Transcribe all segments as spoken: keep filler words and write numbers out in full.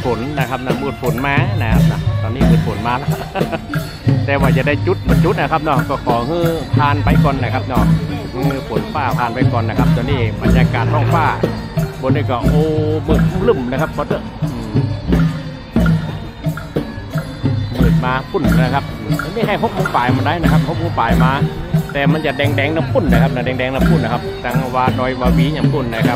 ฝนนะครับนะมืดฝนมานะครับนะตอนนี้มืดฝนมาแล้ว แต่ว่าจะได้จุดบรรจุนะครับเนาะก็ขอให้ผ่านไปก่อนนะครับเนาะมือฝนฟ้าผ่านไปก่อนนะครับตอนนี้บรรยากาศท้องฟ้าบนนี้ก็โอ้มืดลุ่มนะครับเพราะมืดมาพุ่นนะครับไม่ให้หกโมงปลายมันได้นะครับหกโมงปลายมาแต่มันจะแดงแดงน้ำพุ่นนะครับนะแดงแดงน้ำพุ่นนะครับตังวาดอยวาวีอย่างพุ่นนะครับ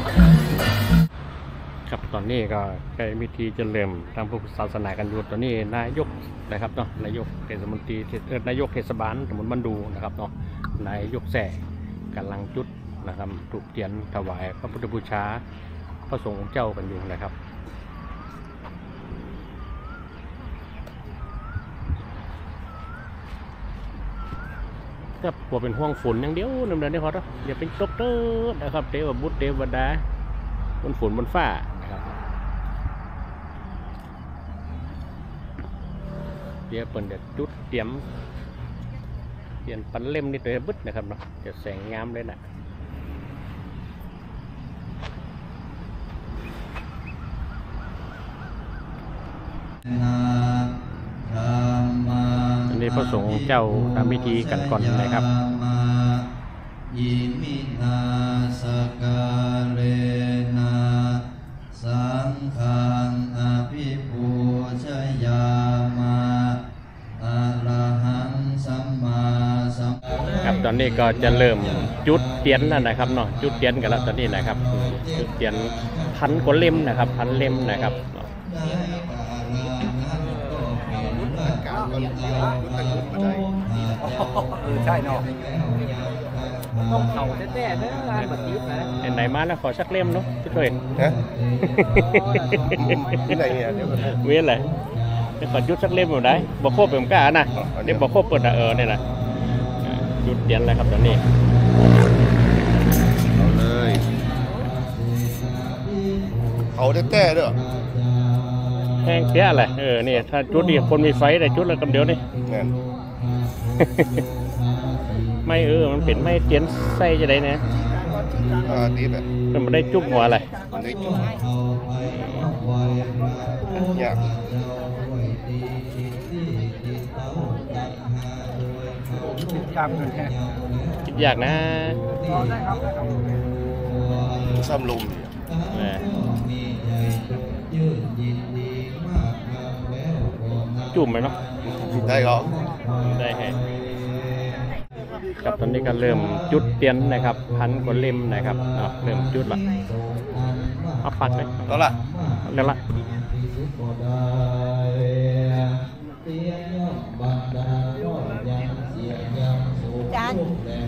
ครับตอนนี้ก็ใกล้พิธีจะเริ่มทางพุทธศาสนากันอยู่ตอนนี้นายกนะครับเนาะนายกเทศมนตรีเออนายกเทศบาลตำบลบันดูนะครับเนาะนายกแส่กำลังจุดนะครับถูกเทียนถวายพระพุทธบูชาพระสงฆ์เจ้ากันอยู่นะครับก็กลัวเป็นห่วงฝนอย่างเดียวนั่นเองนี่เขาต้องอย่าเป็นตกเตอร์นะครับเทวบุตรเทวดาบนฝนบนฟ้านะครับเดี๋ยวเปิดเดี๋ยวจุดเตรียมเตรียมปันเล่มนี่ตัวบึ้ดนะครับเนาะจะแสงงามเลยนะอันนี้พระสงฆ์เจ้าทำพิธีกันก่อนนะครับยิมินาสกาเลนะสังฆังอภิปูชยามาอะระหังสัมมาสัมพุทธัสสะครับตอนนี้ก็จะเริ่มจุดเทียนแล้วนะครับเนาะจุดเทียนกันแล้วตอนนี้นะครับจุดเทียนพันกว่าเล่มนะครับพันเล่มนะครับเออใช่เนาะต้องเข่าแท้ๆนะงานแบบนี้นะเห็นไหนมาแล้วขอสักเล่มเนาะช่วยฮะที่ไหนเนี่ยเดี๋ยวเวียนเลยจะขอจุดสักเล่มอยู่ได้บอกโคบเป็นกล้านะเดี๋ยวบอกโคบเปิดเออเนี่ยนะจุดเทียนเลยครับตอนนี้เอาเลยเขาแท้ๆเด้อแห้งแค่อะไรเออเนี่ยถ้าจุดดีคนมีไฟแต่จุดแล้วกำเดียวนี่ไม่เออมันเป็นไม่เทียนใส่จะได้เนี่ยอ่าดีแบบมันได้จุ๊บหัวอะไรมันได้จุ๊บยากคิดยากนะซ้ำลมจุ่มไหมเนาะได้ก็ได้แฮะครับตอนนี้ก็เริ่มจุดเตียนนะครับพันกว่าเล่มนะครับเนาะเริ่มจุดละเอาปัดเลยแล้วล่ะแล้วล่ะจาน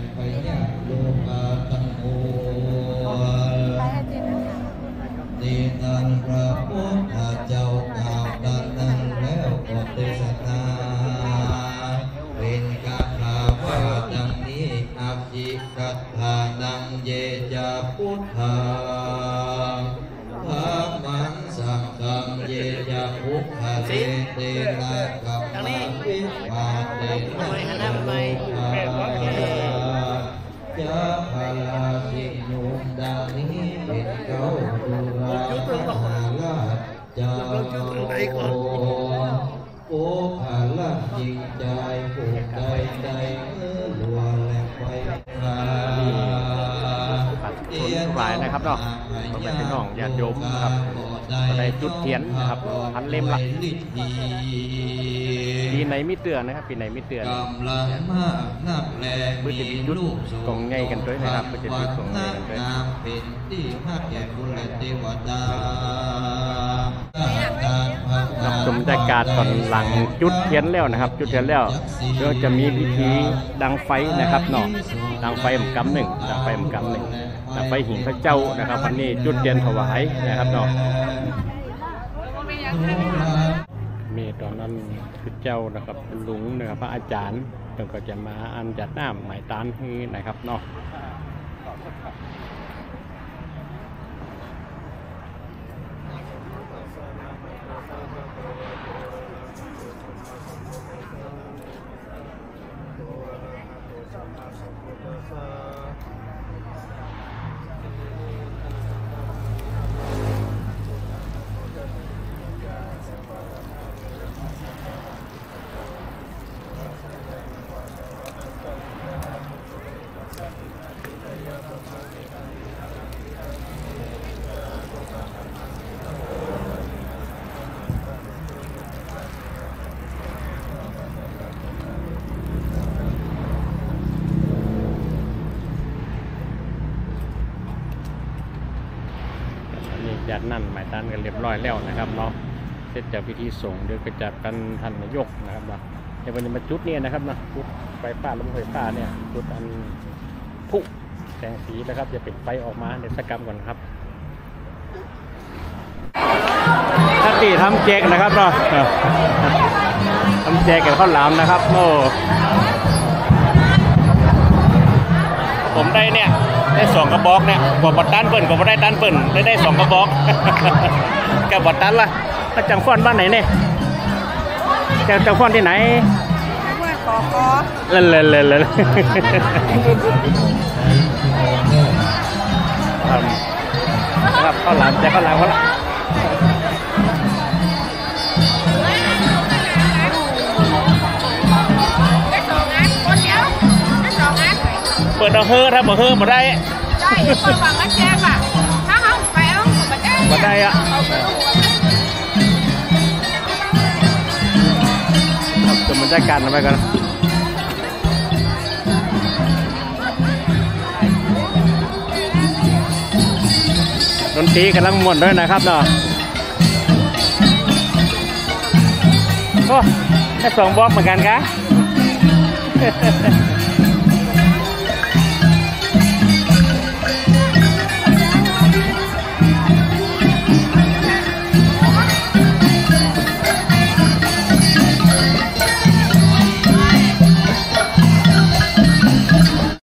ตีนันพระพุทธเจ้ากล่าวดังนั้นแล้วก็เทศนาเป็นกาถาว่าดังนี้อัจฉิกัตถานังเยจาพุทธังธัมมังสังฆังเยจาพุทธะเตเตนะกัมมังวิปาเตนะโลกาจะพลาสินุมดังนี้เป็นเก้าดุราหาลาจะโอโอภาละจิงใจผูกใจใจเมื่อลัวและไฟฟ้าเทียนถวายนะครับเนาะพ่อแม่พี่น้องญาติโยมครับก็ได้จุดเทียนนะครับพันเล่มละปีไหนมิเตือนนะครับปีไหนมิเตือนเพื่อจะมีจุดกองไงกันด้วยนะครับเพื่อจะมีกองไงกันด้วยเป็นที่พักแก่บุญและเทวดาครับชมบรรยากาศตอนหลังจุดเทียนแล้วนะครับจุดเทียนแล้วก็จะมีพิธีดังไฟนะครับเนาะดังไฟหมกำหนึ่งดังไฟหมกำหนึ่งดังไฟหิ่งพระเจ้านะครับวันนี้จุดเทียนถวายนะครับเนาะมีตอนนั้นคือเจ้านะครับลุงนะครับพระอาจารย์ก็จะมาอันจัดน้ำหมายตานให้นะครับเนาะ คญาตินั่นหมายตานกันเรียบร้อยแล้วนะครับเนาะเสร็จจากพิธีส่งเดี๋ยวก็จะกันท่านนายกนะครับเนาะเดี๋ยววันนี้มาจุดนี้นะครับนะจุดไฟฟ้าลมไฟฟ้าเนี่ยจุดอันพุแสงสีนะครับจะปิดไฟออกมาเดี๋ยวสกรรมก่อนครับท่านตีทำแจกนะครับเนาะทำแจกกับข้าวหลามนะครับโอ้ผมได้เนี่ยได้สองกระบอกเนี่ยกว่าบัตรตันเปิ่นกว่าบัตรได้ตันเปิ่นได้ได้สองกระบอกแกบัตรตันล่ะถ้าจังฟ้อนบ้านไหนเนี่ยแกจังฟ้อนที่ไหนว่าขอขอเล่นเล่นเล่นเล่นนะครับข้าวหลามแจกข้าวหลามเขาละเปิดเอาเฮือถ้าบ่เฮือบ่ได้ได้เปิดฝั่งนั้นแจ้งอ่ะถ้าเขาไปเอาบ่ได้บ่ได้อ่ะครับจะบรรยากาศไปกันดนตรีกำลังม่วนด้วยนะครับเนาะโอ้แค่สองบล็อกเหมือนกันครับ